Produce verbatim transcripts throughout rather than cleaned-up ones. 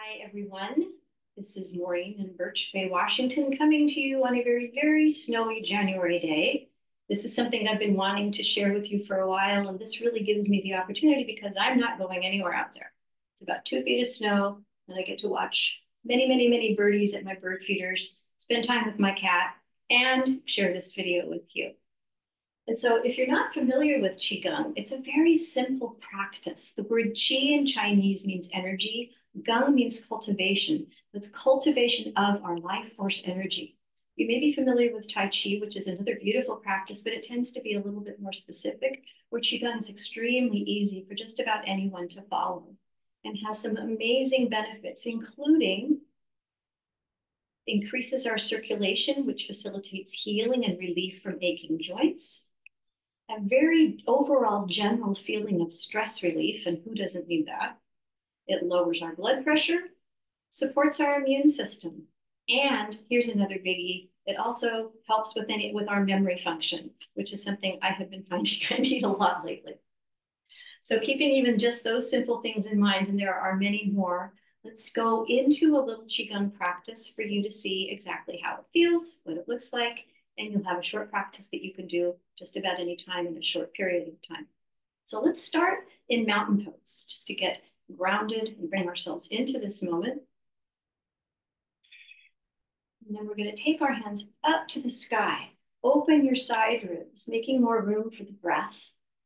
Hi, everyone. This is Maureen in Birch Bay, Washington, coming to you on a very, very snowy January day. This is something I've been wanting to share with you for a while, and this really gives me the opportunity because I'm not going anywhere out there. It's about two feet of snow, and I get to watch many, many, many birdies at my bird feeders, spend time with my cat, and share this video with you. And so if you're not familiar with Qigong, it's a very simple practice. The word Qi in Chinese means energy. Gong means cultivation. It's cultivation of our life force energy. You may be familiar with Tai Chi, which is another beautiful practice, but it tends to be a little bit more specific, where Qigong is extremely easy for just about anyone to follow and has some amazing benefits, including increases our circulation, which facilitates healing and relief from aching joints. A very overall general feeling of stress relief, and who doesn't need that? It lowers our blood pressure, supports our immune system, and here's another biggie, it also helps with any with our memory function, which is something I have been finding I need a lot lately. So keeping even just those simple things in mind, and there are many more, let's go into a little Qigong practice for you to see exactly how it feels, what it looks like, and you'll have a short practice that you can do just about any time in a short period of time. So let's start in mountain pose, just to get grounded and bring ourselves into this moment. And then we're going to take our hands up to the sky. Open your side ribs, making more room for the breath.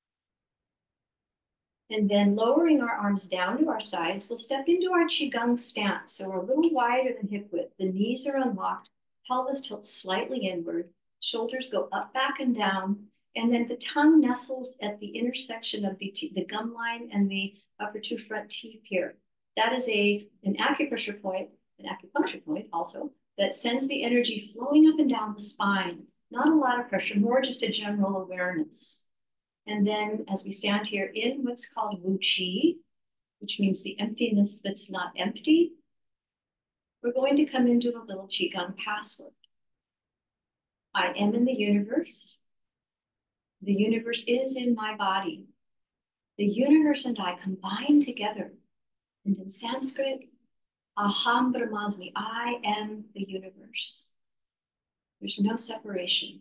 And then lowering our arms down to our sides, we'll step into our Qigong stance. So we're a little wider than hip width. The knees are unlocked, pelvis tilts slightly inward, shoulders go up, back, and down. And then the tongue nestles at the intersection of the, the gum line and the upper two front teeth here. That is a, an acupressure point, an acupuncture point also, that sends the energy flowing up and down the spine. Not a lot of pressure, more just a general awareness. And then as we stand here in what's called Wu Qi, which means the emptiness that's not empty, we're going to come into a little Qigong password. I am in the universe. The universe is in my body. The universe and I combine together. And in Sanskrit, Aham Brahmasmi, I am the universe. There's no separation.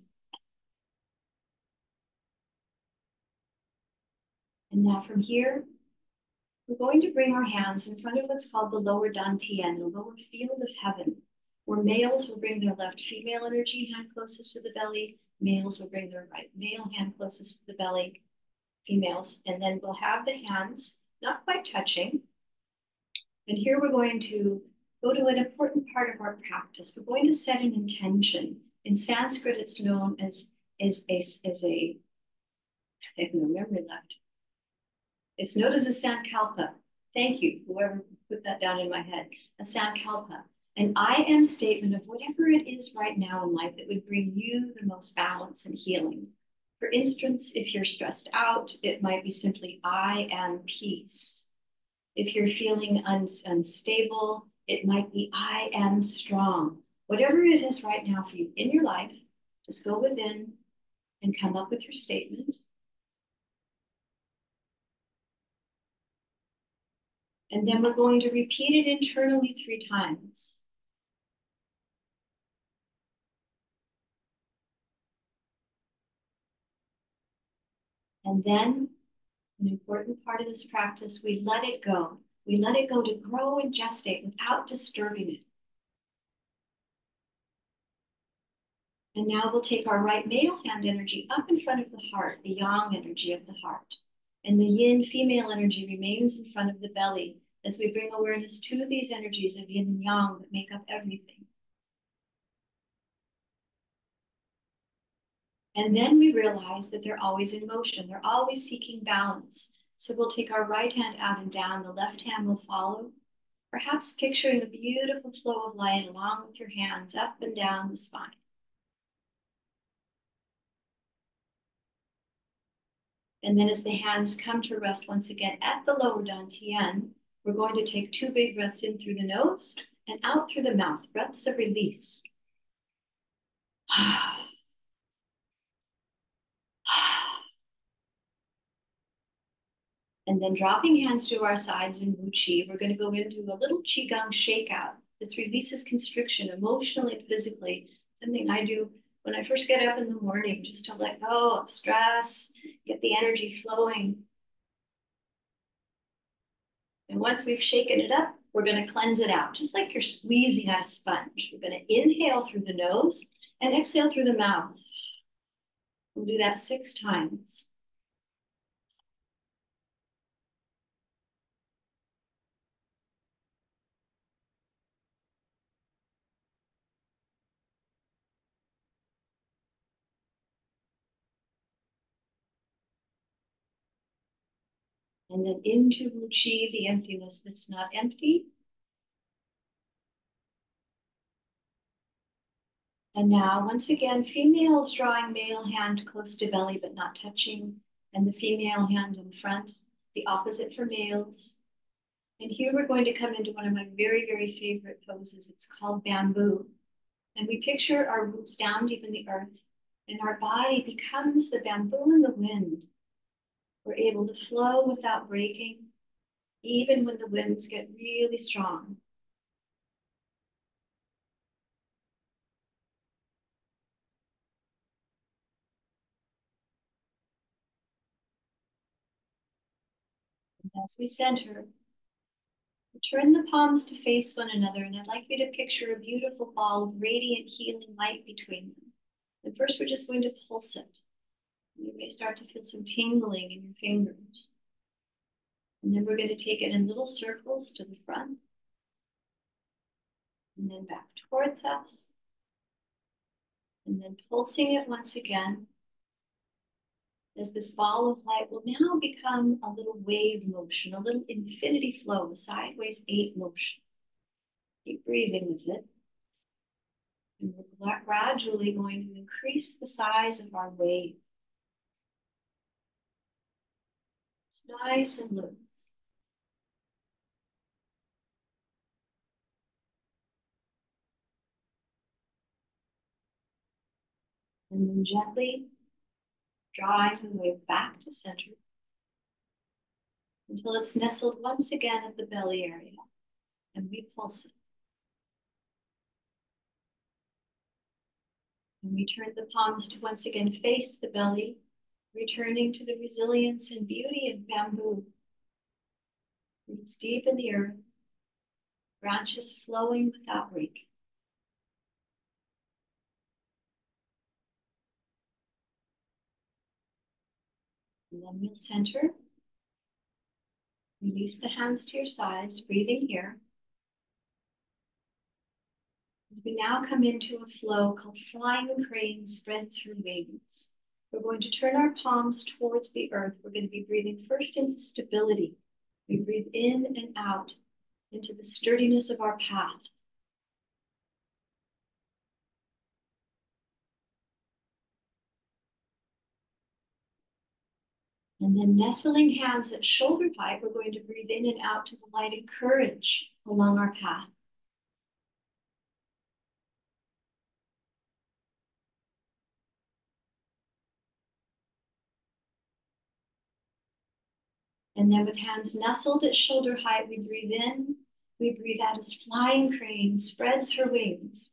And now from here, we're going to bring our hands in front of what's called the lower dantian, the lower field of heaven, where males will bring their left female energy hand closest to the belly, males will bring their right male hand closest to the belly, females, and then we'll have the hands not quite touching. And here we're going to go to an important part of our practice. We're going to set an intention. In Sanskrit, it's known as, as, a, as a, I have no memory left. It's known as a sankalpa. Thank you, whoever put that down in my head. A sankalpa, an I am statement of whatever it is right now in life that would bring you the most balance and healing. For instance, if you're stressed out, it might be simply I am peace. If you're feeling un unstable, it might be I am strong. Whatever it is right now for you in your life, just go within and come up with your statement. And then we're going to repeat it internally three times. And then, an important part of this practice, we let it go. We let it go to grow and gestate without disturbing it. And now we'll take our right male hand energy up in front of the heart, the yang energy of the heart. And the yin female energy remains in front of the belly as we bring awareness to these energies of yin and yang that make up everything. And then we realize that they're always in motion. They're always seeking balance. So we'll take our right hand out and down. The left hand will follow, perhaps picturing a beautiful flow of light along with your hands up and down the spine. And then as the hands come to rest once again at the lower dantian, we're going to take two big breaths in through the nose and out through the mouth, breaths of release. And then dropping hands to our sides in Wu Qi, we're going to go into a little Qigong shakeout. This releases constriction emotionally and physically. Something I do when I first get up in the morning, just to let go of stress, get the energy flowing. And once we've shaken it up, we're going to cleanse it out, just like you're squeezing a sponge. We're going to inhale through the nose and exhale through the mouth. We'll do that six times. And then into Wu Qi, the emptiness that's not empty. And now, once again, females drawing male hand close to belly but not touching, and the female hand in front, the opposite for males. And here we're going to come into one of my very, very favorite poses. It's called bamboo. And we picture our roots down deep in the earth, and our body becomes the bamboo in the wind. We're able to flow without breaking, even when the winds get really strong. And as we center, we turn the palms to face one another, and I'd like you to picture a beautiful ball of radiant healing light between them. And first, we're just going to pulse it. You may start to feel some tingling in your fingers. And then we're going to take it in little circles to the front, and then back towards us, and then pulsing it once again, as this ball of light will now become a little wave motion, a little infinity flow, a sideways eight motion. Keep breathing with it. And we're gradually going to increase the size of our wave. It's nice and loose. And then gently drawing the wave back to center until it's nestled once again at the belly area. And we pulse it. And we turn the palms to once again face the belly, returning to the resilience and beauty of bamboo. Roots deep in the earth, branches flowing without breaking. And then we'll center. Release the hands to your sides, breathing here. As we now come into a flow called Flying Crane Spreads Her Wings. We're going to turn our palms towards the earth. We're going to be breathing first into stability. We breathe in and out into the sturdiness of our path. And then nestling hands at shoulder height, we're going to breathe in and out to the light and courage along our path. And then with hands nestled at shoulder height, we breathe in, we breathe out as Flying Crane spreads her wings.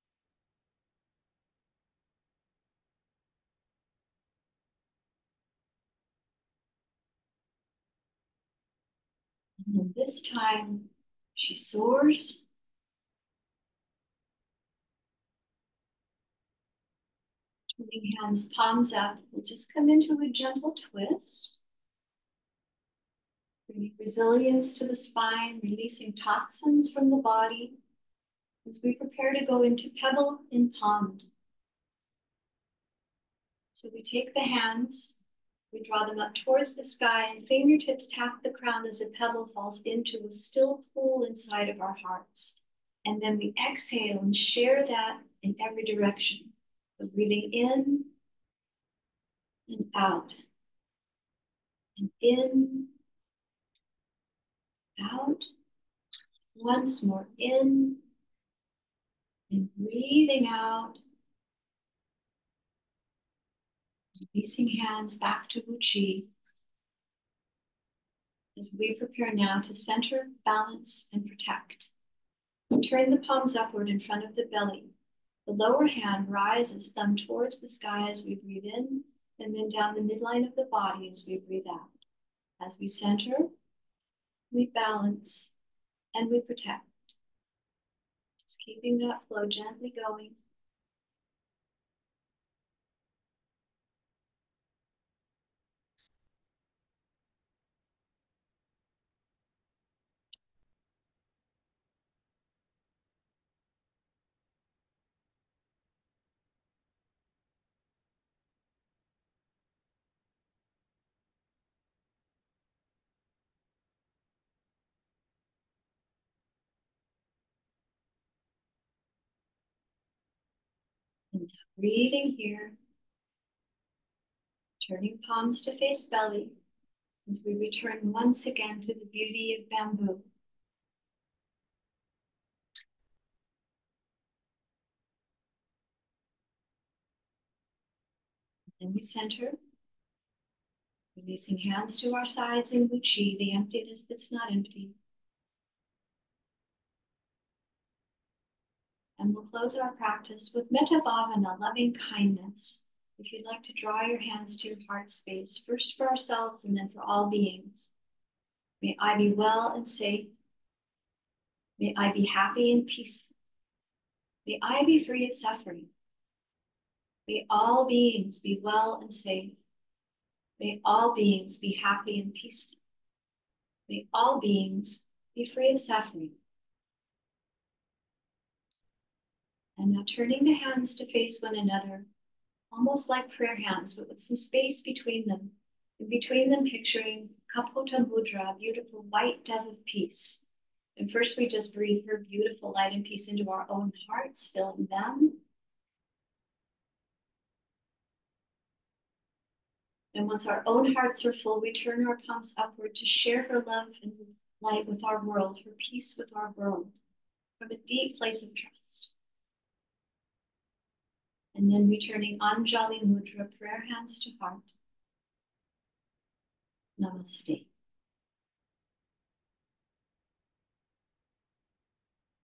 And then this time, she soars. Turning hands palms up, we'll just come into a gentle twist. Bringing resilience to the spine, releasing toxins from the body as we prepare to go into pebble in pond. So we take the hands, we draw them up towards the sky, and fingertips tap the ground as a pebble falls into a still pool inside of our hearts. And then we exhale and share that in every direction. So breathing in and out, and in, out, once more in, and breathing out, releasing hands back to Wu Qi. as we prepare now to center, balance, and protect. Turn the palms upward in front of the belly. The lower hand rises, thumb towards the sky as we breathe in, and then down the midline of the body as we breathe out. As we center, we balance, and we protect. Just keeping that flow gently going. And now breathing here, turning palms to face belly as we return once again to the beauty of bamboo. Then we center, releasing hands to our sides in Wuchi, the emptiness that's not empty. And we'll close our practice with Metta Bhavana, loving kindness. If you'd like to draw your hands to your heart space, first for ourselves and then for all beings. May I be well and safe. May I be happy and peaceful. May I be free of suffering. May all beings be well and safe. May all beings be happy and peaceful. May all beings be free of suffering. And now turning the hands to face one another, almost like prayer hands, but with some space between them. And between them, picturing Kapota Mudra, a beautiful white dove of peace. And first we just breathe her beautiful light and peace into our own hearts, filling them. And once our own hearts are full, we turn our palms upward to share her love and light with our world, her peace with our world, from a deep place of trust. And then returning Anjali Mudra, prayer hands to heart. Namaste.